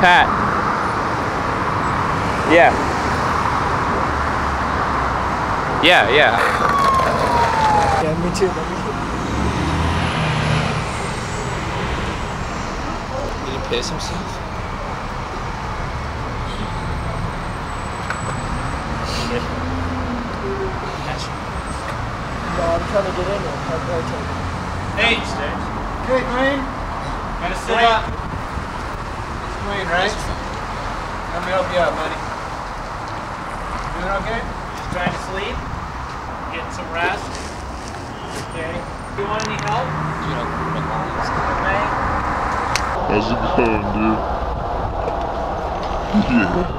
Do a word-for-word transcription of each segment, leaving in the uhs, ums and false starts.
Pat. Yeah. Yeah, yeah. Yeah, me too. Did he piss himself? No, I'm trying to get in there. I'm right here. Hey, Stairs. Hey, Dwayne. Gotta sit Dwayne. up. It's Dwayne, right? Let me help you out, buddy. Doing okay? Just trying to sleep. Getting some rest. Okay. You want any help? You know, May? How's it going, dude? Yeah.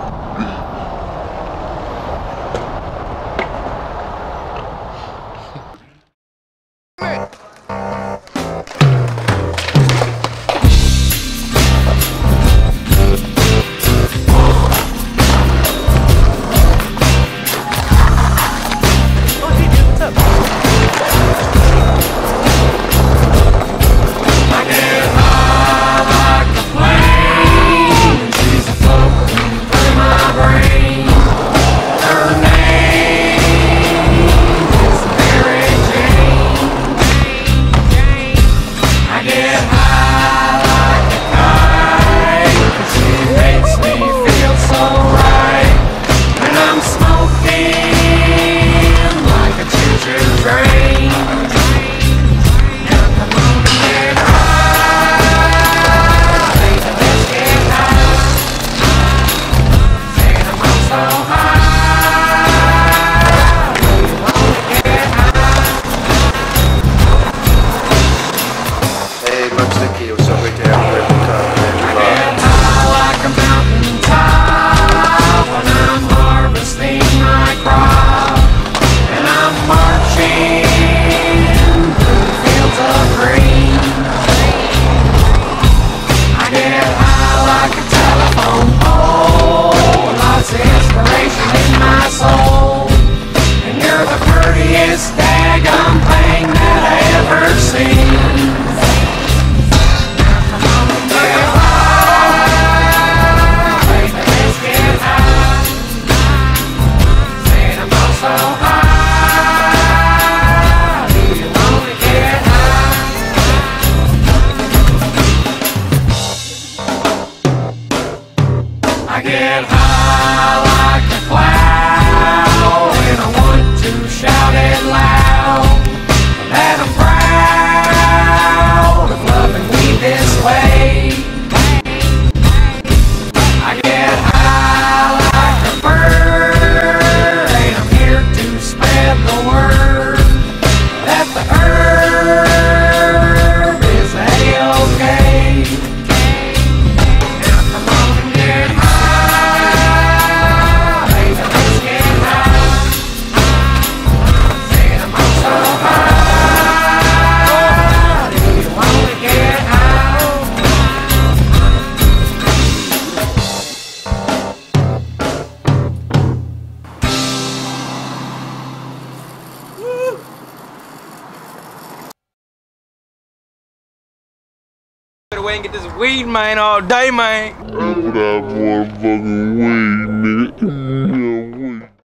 Away and get this weed, man, all day, man. I would have more fucking weed, nigga.